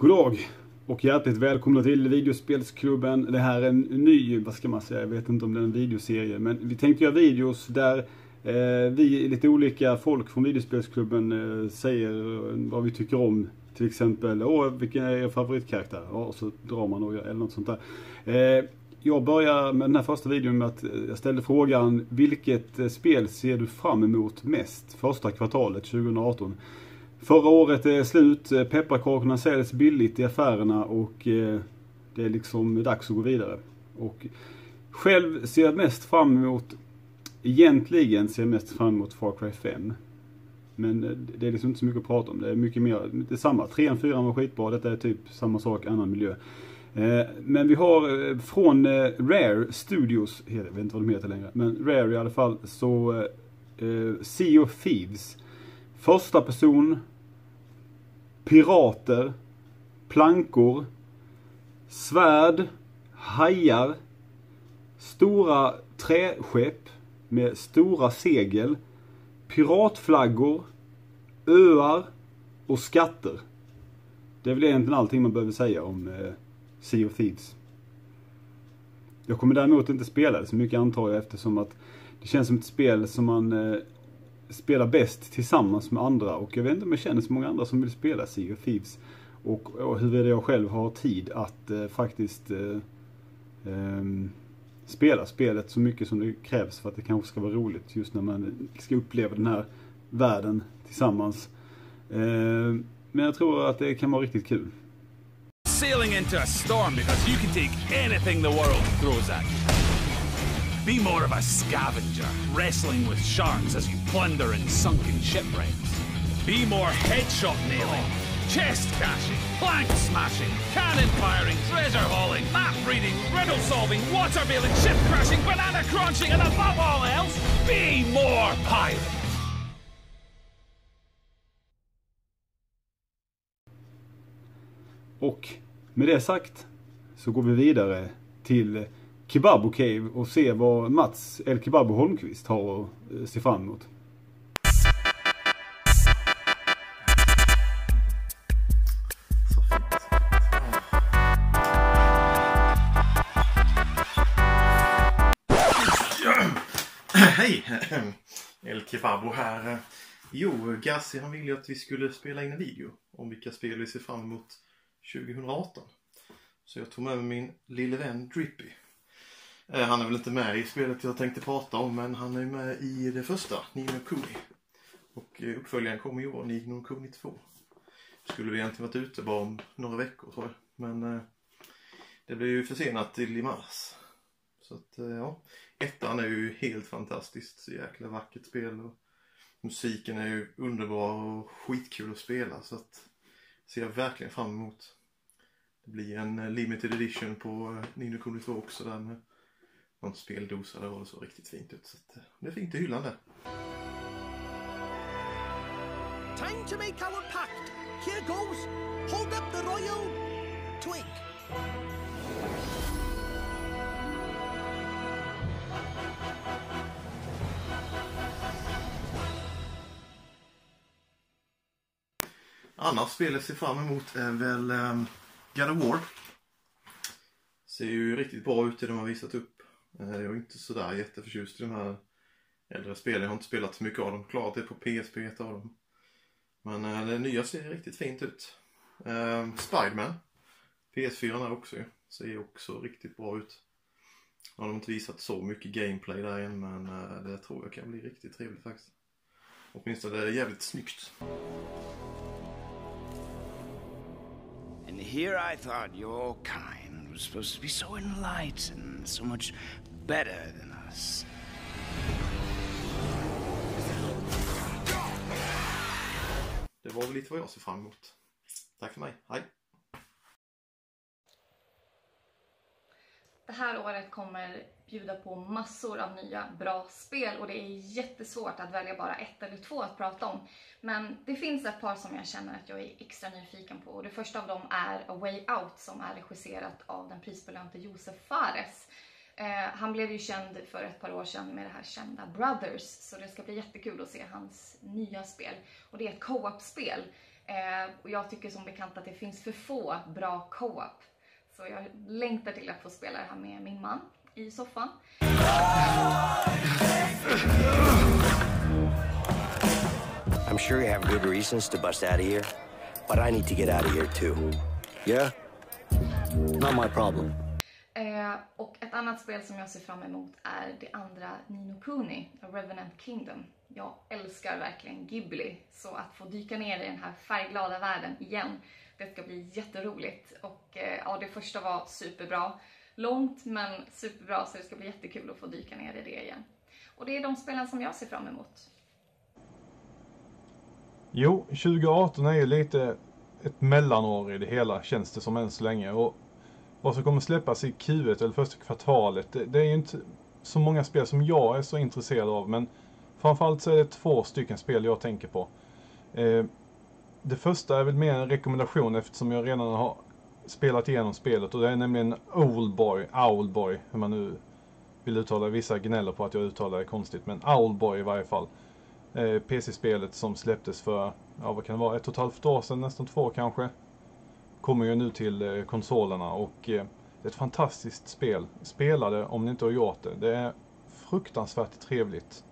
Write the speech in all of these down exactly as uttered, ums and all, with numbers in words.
God dag och hjärtligt välkomna till Videospelsklubben. Det här är en ny, vad ska man säga, jag vet inte om det är en videoserie, men vi tänkte göra videos där eh, vi, lite olika folk från Videospelsklubben eh, säger vad vi tycker om. Till exempel, åh, vilken är er favoritkaraktär? Ja, och så drar man och gör, eller något sånt där. Eh, jag börjar med den här första videon med att jag ställde frågan: vilket spel ser du fram emot mest första kvartalet tjugo arton? Förra året är slut, pepparkakorna säljs billigt i affärerna och eh, det är liksom dags att gå vidare. Och själv ser jag mest fram emot, egentligen ser jag mest fram emot Far Cry fem. Men det är liksom inte så mycket att prata om, det är mycket mer, det är samma, trean, fyran var skitbra, detta är typ samma sak, annan miljö. Eh, men vi har eh, från eh, Rare Studios, jag vet inte vad de heter längre, men Rare i alla fall, så eh, Sea of Thieves. Första person, pirater, plankor, svärd, hajar, stora träskepp med stora segel, piratflaggor, öar och skatter. Det är väl egentligen allting man behöver säga om eh, Sea of Thieves. Jag kommer däremot inte spela det så mycket, antar jag, eftersom att det känns som ett spel som man eh, spelar bäst tillsammans med andra. Och jag vet inte om jag känner så många andra som vill spela Sea of Thieves. Och, och hur jag själv har tid att eh, faktiskt eh, eh, spela spelet så mycket som det krävs för att det kanske ska vara roligt just när man ska uppleva den här världen tillsammans. Eh, men jag tror att det kan vara riktigt kul. Sailing into a storm because you can take anything the world throws at you. Be more of a scavenger, wrestling with sharks as you plunder in sunken shipwrecks. Be more headshot nailing, chest cashing, plank smashing, cannon firing, treasure hauling, map reading, riddle solving, water bailing, ship crashing, banana crunching, and above all else, be more pirate. Och med det sagt så går vi vidare till Kebabo Cave och se vad Mats El Kebabo Holmqvist har att se fram emot. Hej! El Kebabo här. Jo, Gassi han ville ju att vi skulle spela in en video om vilka spel vi ser fram emot tjugo arton. Så jag tog med mig min lille vän Drippy. Han är väl inte med i spelet jag tänkte prata om, men han är med i det första, Ni no Kuni. Och uppföljaren kommer i år, Ni no Kuni två. Skulle vi egentligen varit ute bara om några veckor, tror jag. Men det blev ju försenat till i mars. Så att, ja. Ettan är ju helt fantastiskt, så jäkla vackert spel. Och musiken är ju underbar och skitkul att spela. Så att ser jag verkligen fram emot. Det blir en limited edition på Ni no Kuni två också där med någon speldosa. Där var det så riktigt fint ut. Så att det är fint i hyllan där. Time to make our pact. Here goes. Hold up the royal twig. Annars spelet ser fram emot är väl um, God of War. Ser ju riktigt bra ut i de har visat upp. Jag är inte sådär jätteförtjust i de här äldre spelen. Jag har inte spelat så mycket av dem. Klart det är på P S P ett av dem. Men uh, det nya ser riktigt fint ut. Uh, Spiderman. P S fyra där också ju. Ser också riktigt bra ut. Jag har inte visat så mycket gameplay där än, men uh, det tror jag kan bli riktigt trevligt faktiskt. Åtminstone det är jävligt snyggt. And here I thought your kind was supposed to be so enlightened, so much better than us. Det var väl lite vad jag ser fram emot. Tack för mig, hej! Det här året kommer bjuda på massor av nya bra spel och det är jättesvårt att välja bara ett eller två att prata om. Men det finns ett par som jag känner att jag är extra nyfiken på. Och det första av dem är A Way Out som är regisserat av den prisbelönte Josef Fares. Eh, han blev ju känd för ett par år sedan med det här kända Brothers, så det ska bli jättekul att se hans nya spel. Och det är ett co-op-spel Eh, och jag tycker som bekant att det finns för få bra co-op. Så jag längtar till att få spela det här med min man i soffan. I'm sure you have good reasons to bust out of here, but I need to get out of here too. Yeah? Not my problem. Eh, och ett annat spel som jag ser fram emot är det andra Ni no Kuni, A Revenant Kingdom. Jag älskar verkligen Ghibli, så att få dyka ner i den här färgglada världen igen, det ska bli jätteroligt. Och eh, ja, det första var superbra. Långt men superbra, så det ska bli jättekul att få dyka ner i det igen. Och det är de spelen som jag ser fram emot. Jo, tjugo arton är ju lite ett mellanår i det hela, känns det som än så länge. Och vad som kommer släppas i Q ett eller första kvartalet, det, det är ju inte så många spel som jag är så intresserad av. Men framförallt så är det två stycken spel jag tänker på. Eh, det första är väl mer en rekommendation eftersom jag redan har spelat igenom spelet. Och det är nämligen Owlboy, Owlboy, hur man nu vill uttala. Vissa gnäller på att jag uttalar det konstigt, men Owlboy i varje fall. Eh, P C-spelet som släpptes för, ja vad kan det vara, ett och ett halvt år sedan, nästan två kanske. Kommer ju nu till eh, konsolerna och eh, det är ett fantastiskt spel. Spela det om ni inte har gjort det. Det är fruktansvärt trevligt.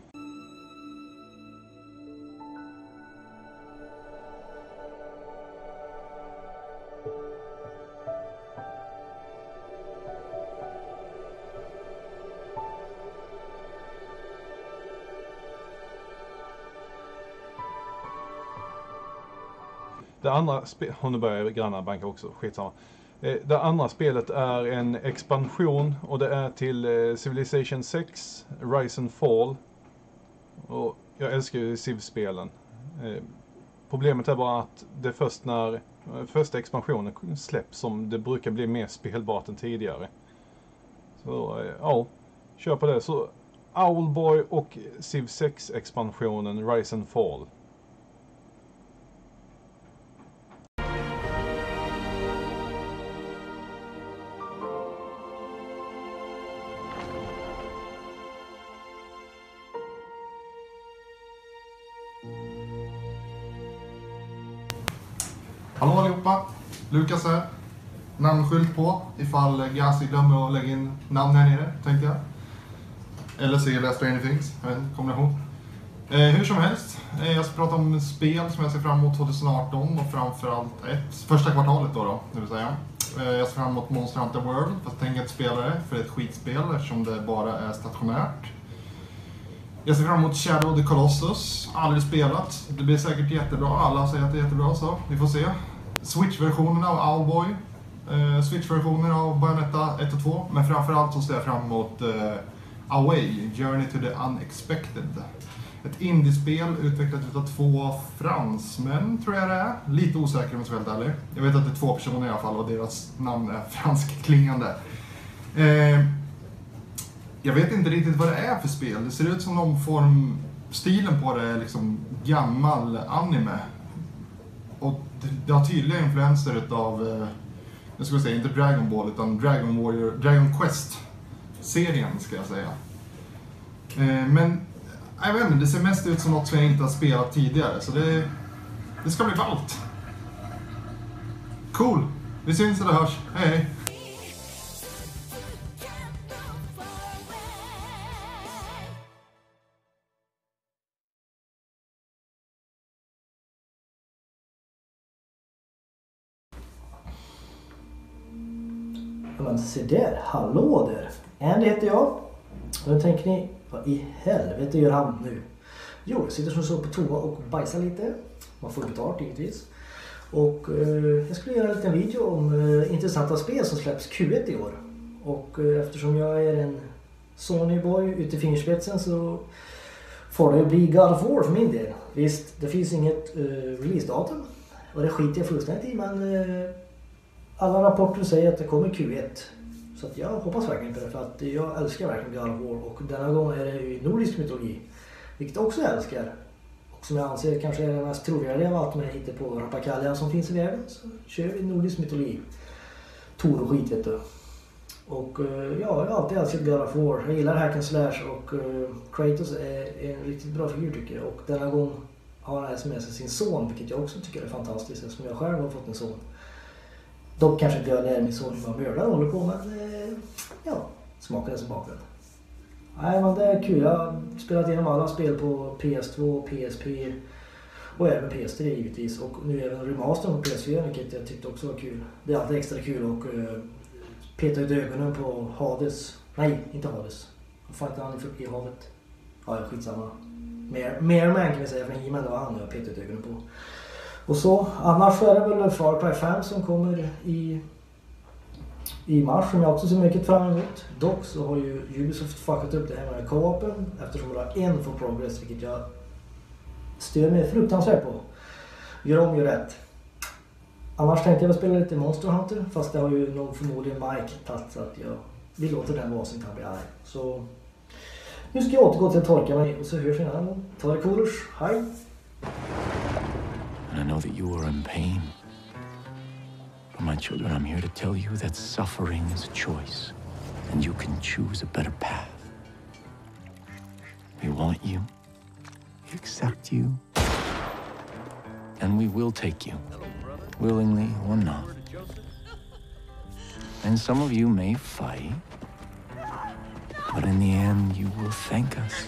Det andra spelet, och nu börjar grannar banka också, skitsamma. Det andra spelet är en expansion och det är till Civilization sex, Rise and Fall. Och jag älskar ju Civ-spelen. Problemet är bara att det är först när första expansionen släpps som det brukar bli mer spelbart än tidigare. Så ja, kör på det. Så Owlboy och Civ sex-expansionen Rise and Fall. Hallå allihopa, Lukas här. Namnskylt på ifall Gazi glömmer att lägga in namn här nere, tänkte jag. Eller se Last Stranger Things, jag vet inte, kombination. Eh, hur som helst, eh, jag ska prata om spel som jag ser fram emot tjugo arton och framförallt ett, första kvartalet då, då det vill säga. Eh, jag ser fram emot Monster Hunter World, fast jag tänker inte spela det för det är ett skitspel eftersom det bara är stationärt. Jag ser fram emot Shadow of the Colossus, aldrig spelat. Det blir säkert jättebra, alla säger att det är jättebra så, vi får se. Switch-versionen av Owlboy, eh, Switch-versionen av Bayonetta ett och två, men framförallt så ser jag fram emot eh, Away, Journey to the Unexpected. Ett indiespel utvecklat utav två fransmän, tror jag det är. Lite osäker om jag ska vara helt ärlig. Jag vet att det är två personer i alla fall och deras namn är franskklingande. Eh, Jag vet inte riktigt vad det är för spel. Det ser ut som någon form... Stilen på det är liksom gammal anime. Och det har tydliga influenser utav... Jag ska säga inte Dragon Ball utan Dragon Warrior... Dragon Quest-serien ska jag säga. Men... Jag vet inte, det ser mest ut som något som jag inte har spelat tidigare. Så det... Det ska bli ballt. Cool! Vi syns eller hörs. Hej hej! Men se där, hallå där. Andy heter jag. Och då tänker ni, vad i helvete gör han nu? Jo, jag sitter som så på toa och bajsar lite. Man får betalt givetvis. Och eh, jag skulle göra en liten video om eh, intressanta spel som släpps Q ett i år. Och eh, eftersom jag är en Sony-boy ute i fingerspetsen så får det ju bli God of War för min del. Visst, det finns inget eh, releasedatum. Och det skiter jag fullständigt i, men... Eh, alla rapporter säger att det kommer Q ett. Så att jag hoppas verkligen på det, för att jag älskar verkligen God of War. Och denna gång är det ju nordisk mytologi. Vilket jag också älskar. Och som jag anser kanske är den mest trovärdiga av allt med hittar på rappakalja som finns i världen. Så kör vi nordisk mytologi. Tor och skit vet du. Och ja, jag har alltid älskat God of War. Jag gillar hack and slash och uh, Kratos är en riktigt bra figur tycker jag. Och denna gång har han med sig sin son, vilket jag också tycker är fantastiskt eftersom jag själv har fått en son. Dock kanske inte jag lär min son hur man mördar håller på, men eh, ja, smakar det som bakgrund. Nej, men det är kul. Jag har spelat igenom alla spel på P S två, P S P och även P S tre givetvis. Och nu även remastern på P S fyra, vilket jag tyckte också var kul. Det är alltid extra kul och uh, peta ut ögonen på Hades. Nej, inte Hades. Vad fan heter han i havet? Ja, ja, skitsamma. Mer, mer man kan vi säga, för He-Man, det var han jag petade ut ögonen på. Och så, annars så är det väl Far Cry fem som kommer i... i mars som jag också ser mycket fram emot. Dock så har ju Ubisoft fuckat upp det här med co-open eftersom det har en for progress, vilket jag stör mig fruktansvärt på. Gör om, gör rätt. Annars tänkte jag väl spela lite Monster Hunter, fast det har ju nog förmodligen Mike tagit så att jag vill låta den vara som kan bli arg. Så nu ska jag återgå till att torka mig och så hörs vi nära. Ta det coolers, hej! And I know that you are in pain. For my children, I'm here to tell you that suffering is a choice, and you can choose a better path. We want you, we accept you, and we will take you, willingly or not. And some of you may fight, but in the end, you will thank us.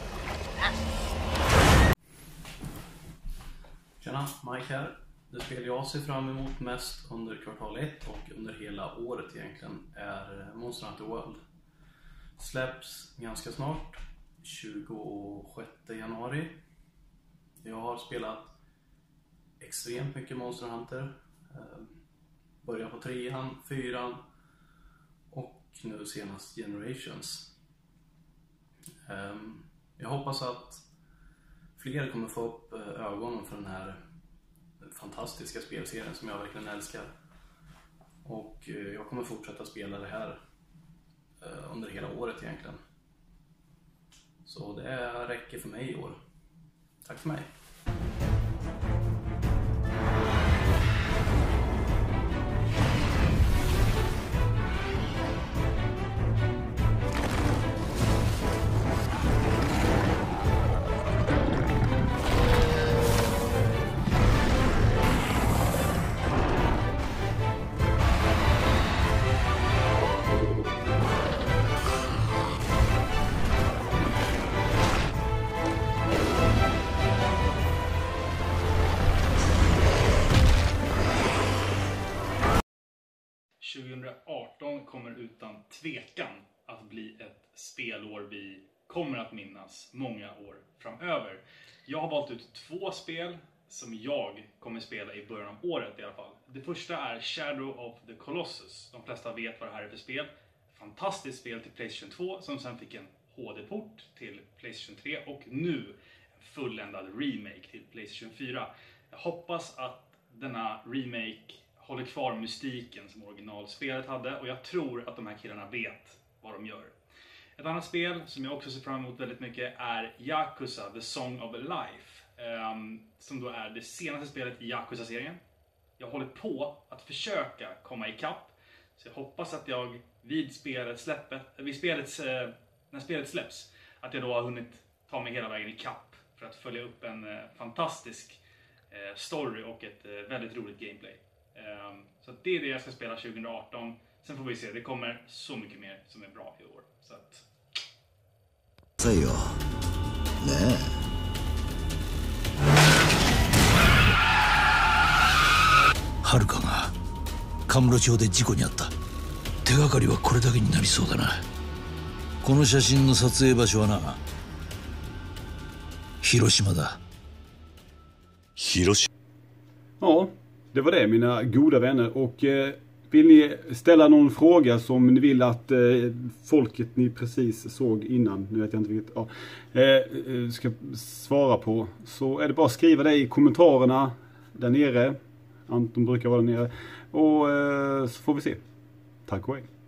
Tjena, Mike här. Det spel jag ser fram emot mest under kvartal ett och under hela året egentligen är Monster Hunter World. Släpps ganska snart, tjugosjätte januari. Jag har spelat extremt mycket Monster Hunter. Börjar på trean, fyran och nu senast Generations. Jag hoppas att fler kommer få upp ögonen för den här fantastiska spelserien som jag verkligen älskar. Och jag kommer fortsätta spela det här under hela året egentligen. Så det räcker för mig i år. Tack för mig. tjugoarton kommer utan tvekan att bli ett spelår vi kommer att minnas många år framöver. Jag har valt ut två spel som jag kommer spela i början av året i alla fall. Det första är Shadow of the Colossus. De flesta vet vad det här är för spel. Fantastiskt spel till PlayStation två som sen fick en H D-port till PlayStation tre och nu en fulländad remake till PlayStation fyra. Jag hoppas att denna remake håller kvar mystiken som originalspelet hade och jag tror att de här killarna vet vad de gör. Ett annat spel som jag också ser fram emot väldigt mycket är Yakuza The Song of Life, um, som då är det senaste spelet i Yakuza-serien. Jag håller på att försöka komma ikapp, så jag hoppas att jag vid spelet släppet, vid spelets, eh, när spelet släpps, att jag då har hunnit ta mig hela vägen ikapp för att följa upp en eh, fantastisk eh, story och ett eh, väldigt roligt gameplay. Um, så det är det jag ska spela tjugoarton. Sen får vi se, det kommer så mycket mer som är bra i år. Så att... Säg jag. Nej. はるかがカムロ町で事故に遭った。手がかりはこれだけになりそうだな。この写真の撮影場所はな、広島だ。 広島。 Ja, det var det mina goda vänner. Och eh, vill ni ställa någon fråga som ni vill att eh, folket ni precis såg innan, nu vet jag inte vilket, ja, eh, ska svara på, så är det bara att skriva det i kommentarerna där nere. Anton brukar vara där nere. Och eh, så får vi se. Tack och hej.